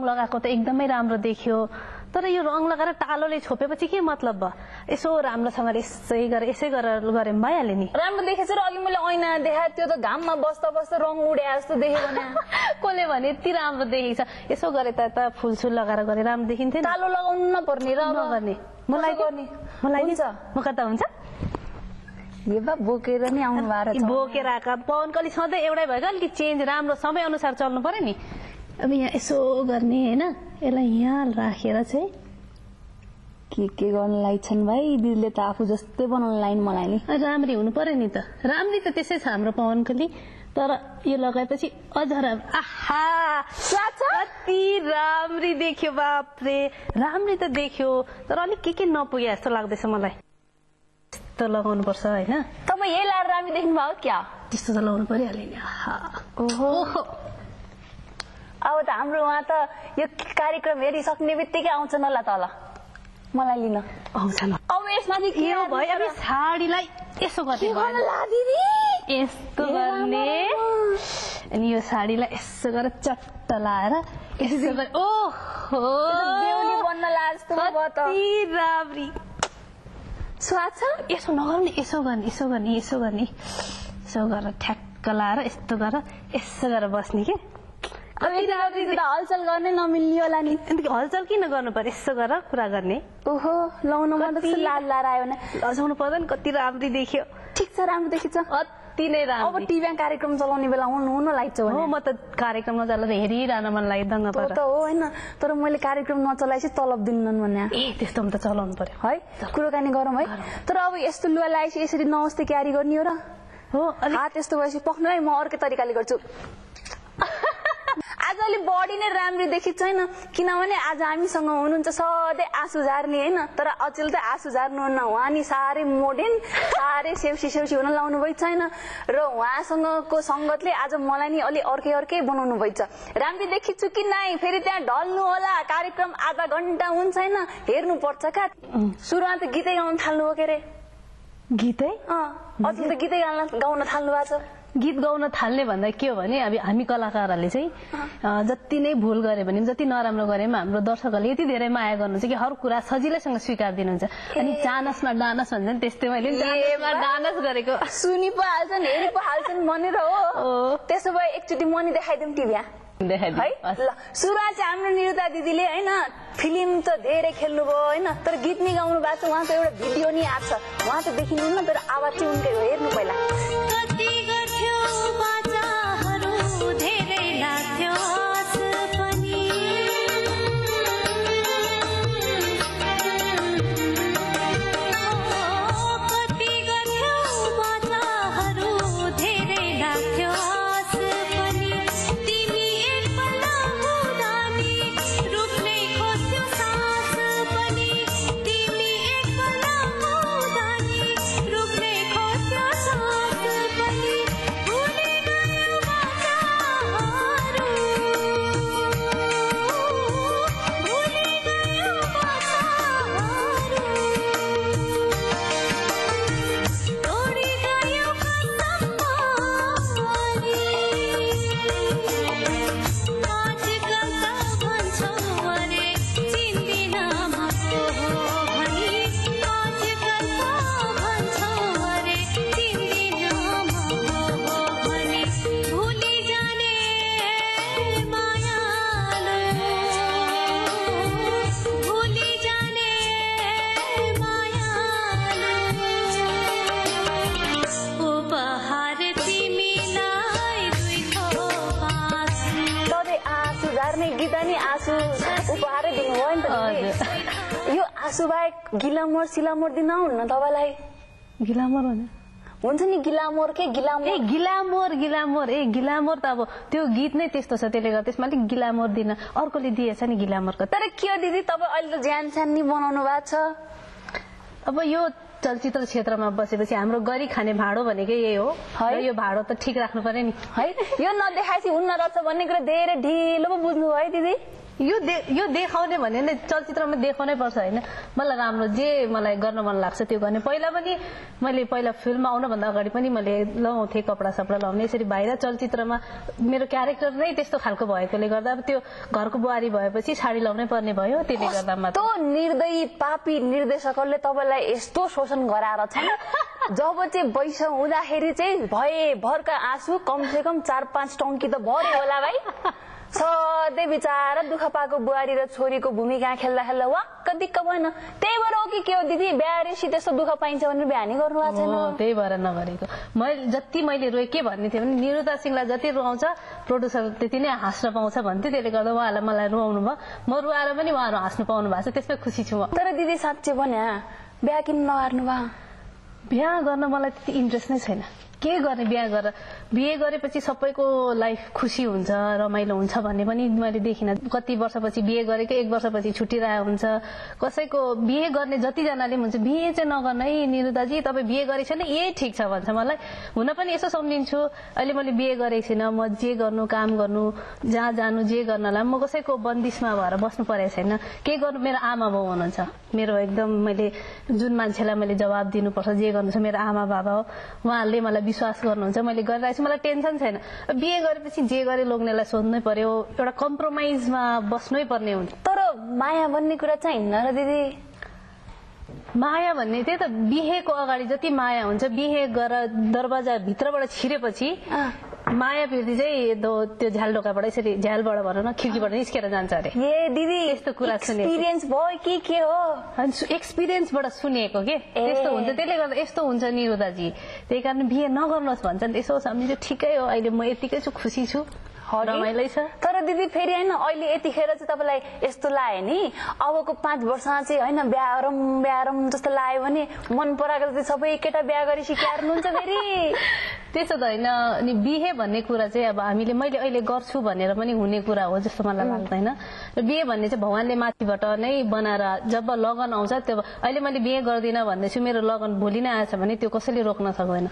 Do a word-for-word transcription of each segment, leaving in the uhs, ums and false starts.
लगाएको त एकदमै राम्रो देखियो तर यो रङ लगाएर टालोले छोपेपछि के मतलब भयो यसो राम्रोसँग यसै गरे यसै गरेर गरे भइहाल्यो नि राम्रो देखेछ र अघि मैले ऐना देखाए त्यो त घाममा बस्दा बस्दा रङ उडे जस्तो देखेको न कसले भने यति राम्रो देखेछ यसो गरे त त फुलसुल लगाएर गरे राम्रो देखिन्थ्यो नि टालो लगाउनु नपर्ने र नगर्ने मलाई गर्ने मलाई हुन्छ म कता हुन्छ यो बा बोकेर नि आउनु बार छ बोकेर आका पवन कली सधैँ एउटै भयो अलिकति चेन्ज राम्रो समय अनुसार चल्नु पर्यो नि अब यहाँ यसो गर्ने हैन यसलाई यहाँ राखेर चाहिँ के के गर्न लाइछन् भाइ दिदीले त आफू जस्तै बनाउन लाइन मलाई नि राम्री हुनु पर्यो नि त राम्री त त्यसै छ हाम्रो पवन कली तर यो लगाएपछि अझ राम्रो आहा कति राम्री देख्यो बापरे राम्री त देख्यो तर अलिक के के नपुगे जस्तो लाग्दैछ मलाई त्यस्तो लगाउनु पर्छ हैन तपाईँ यही लाएर राम्री देख्नु भयो क्या त्यस्तो त लगाउनु परिहाल्यो नि आहा ओहो अब त हाम्रो उहाँ त यो कार्यक्रम हेरिसक्ने बित्तिकै आउँछ नला तल मलाई लिन आउँछ न अब यसमा चाहिँ के यो भयो अब साडीलाई यसो गर्ने यस्तो गर्ने अनि यो साडीलाई यसो गरेर चट्ट लाएर यसो गरे ओहो बेहुली बन्न लाज त भयो त कति राम्री स्वाद छ यसो नगर्ने यसो गर्ने यसो गर्ने यसो गर्ने यसो गरेर ठ्याक्क लाएर यस्तो गरेर यसो गरेर बस्ने के हलचल गर्ने नमिल्ने होला नि हलचल किन गर्नु पर्यो यसो गरेर कुरा गर्ने ओहो लाउन मन लाल लाएर आयो भने लजाउनु पर्दैन कति राम्री देख्यो ठिक छ राम्रो देखिन्छ अति नै राम्रो अब टिभीमा कार्यक्रम चलाउने बेला हुनु हुन लाग्छ भने हो म त कार्यक्रम नचलाएर हेरिरहन मन लाग्यो दङ्ग त हो हैन तर मैले कार्यक्रम नचलाएपछि तलब दिन्नन् भन्ने ए त्यस्तो त चलाउनु पर्यो है कुराकानी गरौँ है तर अब यस्तो लुगा लगाएपछि यसरी नमस्ते क्यारी गर्ने हो र हो हात यस्तो भएपछि पक्नलाई म अर्कै तरिकाले गर्छु आज अलि बडी नै राम्री देखिन्छ हैन किनभने आज हामीसँग हुनुहुन्छ सधैँ आँसु झार्ने हैन तर अचेल त आँसु झार्नुहुन्न उहाँ नि साह्रै मोडर्न साह्रै सेउसी सेउसी हुन लाउनु भएको छैन र उहाँसँगको संगतले आज मलाई नि अलि अर्कै अर्कै बनाउनु भएको छ राम्री देखिन्छु कि नाइ फेरि त्यहाँ ढल्नु होला कार्यक्रम आधा घण्टा हुन्छ हैन हेर्नु पर्छ का सुरुमा त गीतै गाउन थाल्नु हो के रे गीतै अँ अचेल त गीतै गाउन गाउन थाल्नु भएको छ गीत गाउन थाल्ने भन्दा के हो भने अब हामी कलाकारहरूले चाहिँ जति नै भुल गरे भने जति नराम्रो गरे पनि हाम्रो दर्शकहरूले यति धेरै माया गर्नुहुन्छ कि हर कुरा सजिलैसँग स्वीकार दिनुहुन्छ अनि चानसमा डानस भन्छ नि त्यस्तै मैले चानसमा डानस गरेको सुनि पो हाल्छन् हेरि पो हाल्छन् भनेर हो त्यसो भए एकचोटि मनी देखाइदिउँ टिभीमा देखाइदिउँ है ल सुरुमा चाहिँ हाम्रो निरुता दिदीले हैन फिल्म त धेरै खेल्नुभयो हैन तर गीत नि गाउनु भएको छ उहाँको एउटा भिडियो नि आएको छ उहाँ त देखिनु न तर आवाज चाहिँ उनकै हो हेर्नु पहिला गिलामोर सिलामोर दिन हुन्न तपाईलाई गिलामोर भने हुन्छ नि गिलामोर के गिलामोर ए गिलामोर गिलामोर ए गिलामोर त अब त्यो गीत नै त्यस्तो छ त्यसले गर्दा त्यसमा अलिक गिलामोर दिन अर्कोले दिएछ नि गिलामोरको तर के हो दिदी तपाईँ अहिले त ज्यान स्यान नि बनाउनु भएको छ अब यो चलचित्र क्षेत्रमा बसेपछि हाम्रो गरी खाने भाडो भनेकै यही हो है यो भाडो त ठिक राख्नु पर्यो नि है यो नदेखाएपछि हुन्न रहेछ भन्ने कुरा धेरै ढिलो पो बुझ्नु भयो दिदी यो यो देखाउने भने नै चलचित्रमा देखाउनै पर्छ होइन मलाई राम्रो जे मलाई गर्न मन लाग्छ त्यो गर्ने पहिला पनि मैले पहिला फिल्ममा आउनुभन्दा अगाडि पनि मैले लगाउँथेँ कपडा सपडा लगाउने यसरी बाहिर चलचित्रमा मेरो क्यारेक्टर नै त्यस्तो खालको भएकोले गर्दा अब त्यो घरको बुहारी भएपछि साडी लाउनै पर्ने भयो त्यसले गर्दा मात्र त्यो निर्दयी पापी निर्देशकहरूले तपाईँलाई यस्तो शोषण गराएर छन् जब चाहिँ वैश हुँदाखेरि चाहिँ भए भरका आँसु कमसे कम चार पाँच टङ्की त भर्यो होला भाइ सधैँ बिचारा दुःख पाएको बुहारी र छोरीको भूमिका खेल्दा खेल्दा वाक्क दिक्क भएन त्यही भएर हो कि के हो दिदी बिहारेसी त्यस्तो दुःख पाइन्छ भनेर बिहा नि गर्नु भएको छैन त्यही भएर नगरेको मैले जति मैले रोएँ के भन्ने थिएँ भने निरुता सिंहलाई जति रुवाउँछ प्रोड्युसर त्यति नै हाँस्न पाउँछ भन्थ्यो त्यसले गर्दा उहाँलाई मलाई रुवाउनु भयो म रुवाएर पनि उहाँहरू हाँस्नु पाउनु भएको छ त्यसमै खुसी छु म तर दिदी साँच्चै भने बिहा किन नगर्नु भयो बिहा गर्न मलाई त्यति इन्ट्रेस्ट नै छैन के गर्ने बिहा गरेर बिहे गरेपछि सबैको लाइफ खुसी हुन्छ रमाइलो हुन्छ भन्ने पनि मैले देखिनँ कति वर्षपछि बिहे गरेको एक वर्षपछि छुट्टिरहेको हुन्छ कसैको बिहे गर्ने जतिजनाले हुन्छ बिहे चाहिँ नगर्न है निरुताजी तपाईँ बिहे गरेको छैन यही ठिक छ भन्छ मलाई हुन पनि यसो सम्झिन्छु अहिले मैले बिहे गरेको छैन म जे गर्नु काम गर्नु जहाँ जानु जे गर्नलाई म कसैको बन्दिसमा भएर बस्नु परेको छैन के गर्नु मेरो आमा बाउ हुनुहुन्छ मेरो एकदम मैले जुन मान्छेलाई मैले जवाब दिनुपर्छ जे गर्नु छ मेरो आमा बाबा हो उहाँहरूले मलाई विश्वास गर्नुहुन्छ मैले गरिरहेको छु मलाई टेन्सन छैन बिहे गरेपछि जे गरे लोग्नेलाई सोध्नै पर्यो एउटा कम्प्रोमाइजमा बस्नै पर्ने हुन्छ तर माया भन्ने कुरा चाहिँ हिँड्न र दिदी माया भन्ने त्यही त बिहेको अगाडि जति माया हुन्छ बिहे गरेर दरवाजा भित्रबाट छिरेपछि माया प्रीति चाहिँ त्यो झ्याल ढोकाबाट यसरी झ्यालबाट भनौँ न खिड्कीबाट निस्केर जान्छ अरे ए दिदी यस्तो कुरा सुनेको एक्सपिरियन्स भयो कि के हो एक्सपिरियन्सबाट सुनेको के त्यस्तो हुन्छ त्यसले गर्दा यस्तो हुन्छ निरुताजी त्यही कारण बिहे नगर्नुहोस् भन्छन् यसो सम्झिन्छु ठिकै हो अहिले म यतिकै छु खुसी छु रमाइलै छ तर दिदी फेरि होइन अहिले यतिखेर चाहिँ तपाईँलाई यस्तो लाग्यो नि अबको पाँच वर्षमा चाहिँ होइन बिहारम बिहारम जस्तो लाग्यो भने मन पराएको चाहिँ सबै केटा बिहा गरी सिकार्नुहुन्छ फेरि त्यसो त होइन अनि बिहे भन्ने कुरा चाहिँ अब हामीले मैले अहिले गर्छु भनेर पनि हुने कुरा हो जस्तो मलाई लाग्दैन र बिहे भन्ने चाहिँ भगवानले माथिबाट नै बनाएर जब लगन आउँछ त्यो अहिले मैले बिहे गर्दिनँ भन्दैछु मेरो लगन भोलि नै आएछ भने त्यो कसैले रोक्न सक्दैन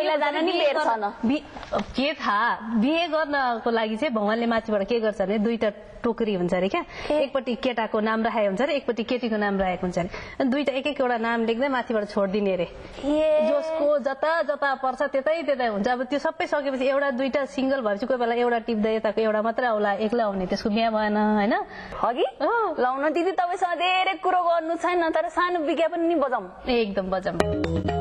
के थाहा बिहे गर्नको लागि चाहिँ भगवानले माथिबाट के गर्छ भने दुईटा टोकरी हुन्छ अरे क्या एकपट्टि केटाको नाम राखेको हुन्छ अरे एकपट्टि केटीको नाम राखेको हुन्छ अरे दुईटा एक एकवटा नाम लेख्दै माथिबाट छोडिदिने अरे जसको जता जता पर्छ त्यतै त्यतै हुन्छ अब त्यो सबै सकेपछि एउटा दुईटा सिंगल भएपछि कोही बेला एउटा टिप्दै यताको एउटा मात्रै आउला एक्लै आउने त्यसको बिहा भएन होइन अघि लाउन दिदी तपाईँसँग धेरै कुरो गर्नु छैन तर सानो विज्ञापन नि बजाउँ एकदम बजाउँ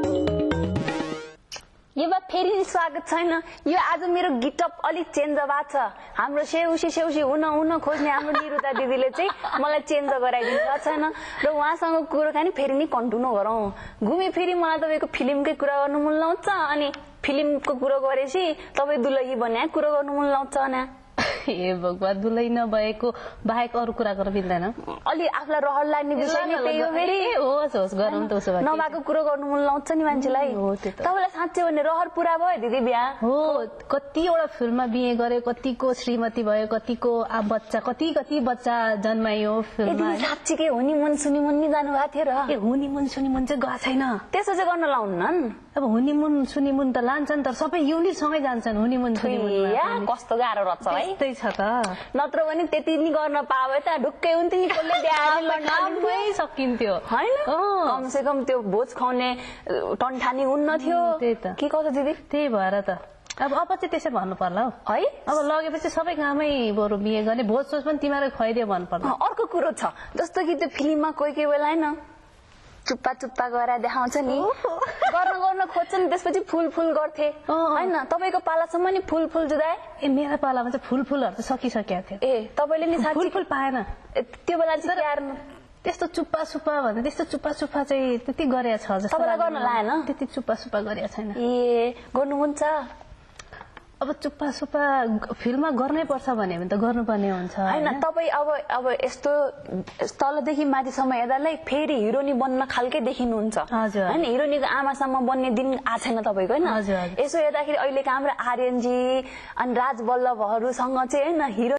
यो बात फेरि स्वागत छैन यो आज मेरो गिटअप अलिक चेन्ज भएको छ हाम्रो सेउसी सेउसी हुन हुन खोज्ने हाम्रो निरुता दिदीले चाहिँ मलाई चेन्ज गराइदिनु भएको छैन र उहाँसँग कुराकानी फेरि नि कन्टिन्यू गरौँ घुमी फेरि मलाई तपाईँको फिल्मकै कुरा गर्नु मन लाउँछ अनि फिल्मको कुरो गरेपछि तपाईँ दुलही बन्या कुरो गर्नु मन लाउँछ न ए भगवान दुलै नभएको बाहेक अरू कुरा गर्न मिल्दैन अलि आफूलाई रहर लाग्ने विषय नै त्यही हो फेरि होस् होस् गरौँ त उसो भए नभएको कुरो गर्नु मन लाउँछ नि मान्छेलाई तपाईँलाई साँच्चै भने रहर पुरा भयो दिदी बिहा हो कतिवटा फिल्ममा बिहे गरे कतिको श्रीमती भयो कतिको बच्चा कति कति बच्चा जन्मायो फिल्ममा साँच्चीकै हुनीमुन सुनिमुन नि जानु भएको थियो र ए हुनीमुन सुनिमुन चाहिँ गएको छैन त्यसो चाहिँ गर्न लाउन्नन् अब हुनीमुन सुनिमुन त लान्छन् तर सबै युनिटसँगै जान्छन् हुनीमुन सुनिमुन कस्तो गाह्रो रहेछ है त्यस्तै छ त नत्र भने त्यति नि गर्न पाए त ढुक्कै हुन्थ्यो नि कसले बिहा सकिन्थ्यो होइन कमसे कम त्यो भोज खुवाउने टन्ठानी हुन्न थियो त्यही त के कस्तो दिदी त्यही भएर त अब अब चाहिँ त्यसै भन्नु पर्ला हौ है अब लगेपछि सबै कामै बरु बिहे गर्ने भोज सोच पनि तिमीहरू खुवाइदियो भन्नु पर्ला अर्को कुरो छ जस्तो कि त्यो फिल्ममा कोही कोही बेला होइन चुप्पा चुप्पा गरेर देखाउँछ नि गर्न गर्न खोज्छ नि त्यसपछि फुल फुल गर्थे होइन तपाईँको पालासम्म नि फुल फुल जुदाए ए मेरो पालामा चाहिँ फुल फुलहरू त सकिसकेको थियो ए तपाईँले नि फुल फुल पाएन त्यो बेला चाहिँ त्यस्तो चुप्पा सुप्पा भन्दा त्यस्तो चुप्पा सुप्पा चाहिँ त्यति गरेको छ जस्तो गर्न लाएन त्यति चुप्पा सुप्पा गरेको छैन ए गर्नु हुन्छ अब चुप्पा सुप्पा फिल्ममा गर्नै पर्छ भने त गर्नुपर्ने हुन्छ होइन तपाईँ अब अब यस्तो तलदेखि माथिसम्म हेर्दालाई फेरि हिरोनी बन्न खालकै देखिनुहुन्छ होइन हिरोनीको आमासम्म बन्ने दिन आएको छैन तपाईँको होइन यसो हेर्दाखेरि अहिलेको हाम्रो आर्यनजी अनि राज बल्लभहरूसँग चाहिँ होइन हिरो